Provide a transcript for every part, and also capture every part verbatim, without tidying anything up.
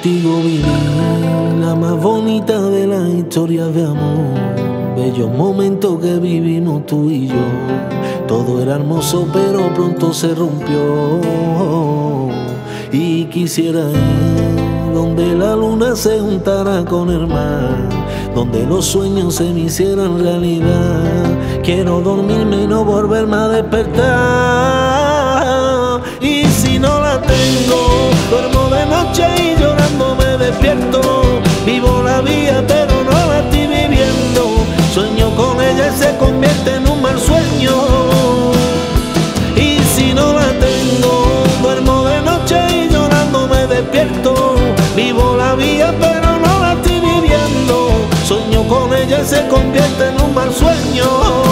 contigo viví la más bonita de las historias de amor. Bellos momentos que vivimos tú y yo. Todo era hermoso pero pronto se rompió. Y quisiera ir donde la luna se juntara con el mar, donde los sueños se me hicieran realidad. Quiero dormirme y no volverme a despertar. Y si no la tengo, duermo de noche y llorando me despierto. Vivo la vida pero no la estoy viviendo. Sueño con ella y se convierte en un mal sueño. Y si no la tengo, duermo de noche y llorando me despierto. Vivo la vida pero no la estoy viviendo. Sueño con ella y se convierte en un mal sueño.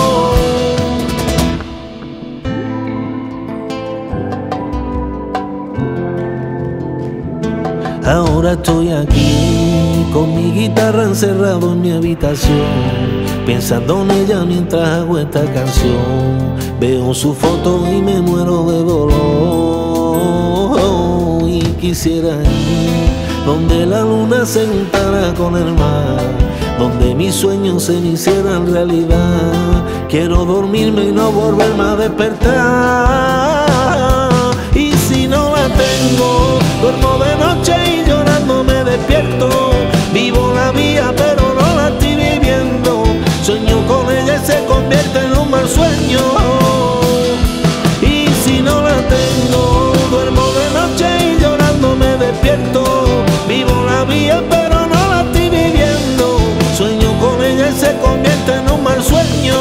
Ahora estoy aquí con mi guitarra encerrado en mi habitación, pensando en ella mientras hago esta canción. Veo su foto y me muero de dolor. Y quisiera ir donde la luna se juntara con el mar, donde mis sueños se me hicieran realidad. Quiero dormirme y no volverme a despertar. Y si no la tengo, duermo de noche y llorando me despierto. Vivo la vida pero no la estoy viviendo. Sueño con ella y se convierte en un mal sueño. Y si no la tengo, duermo de noche y llorando me despierto. Vivo la vida pero no la estoy viviendo. Sueño con ella y se convierte en un mal sueño.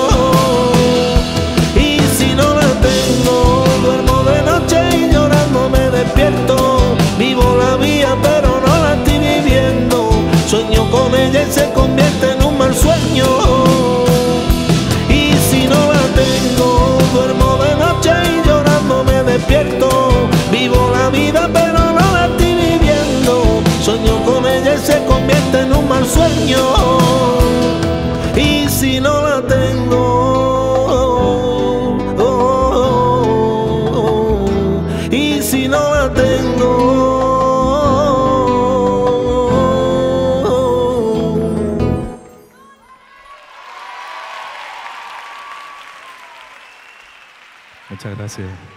Y si no la tengo, duermo de noche y llorando me despierto. Vivo la vida pero no la estoy viviendo. Sueño con ella y se convierte en un mal sueño. Y si no la tengo, duermo de noche y llorando me despierto. Vivo la vida pero no la estoy viviendo. Sueño con ella y se convierte en un mal sueño. Y si no la tengo, oh, oh, oh, y si no la tengo. Muchas gracias.